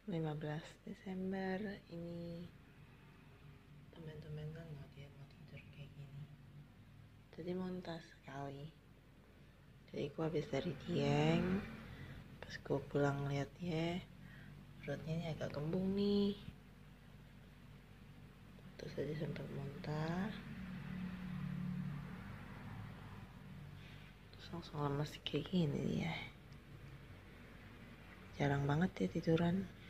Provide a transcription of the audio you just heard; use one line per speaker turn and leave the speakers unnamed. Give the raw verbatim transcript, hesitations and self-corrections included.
lima belas Desember ini. Temen-temen kan nggak dia mau tidur kayak gini, jadi muntah sekali. Jadi gue habis dari Dieng, pas gue pulang liat dia perutnya ini agak kembung nih, terus aja sempat muntah, terus langsung lemes kayak gini dia. Jarang banget ya tiduran.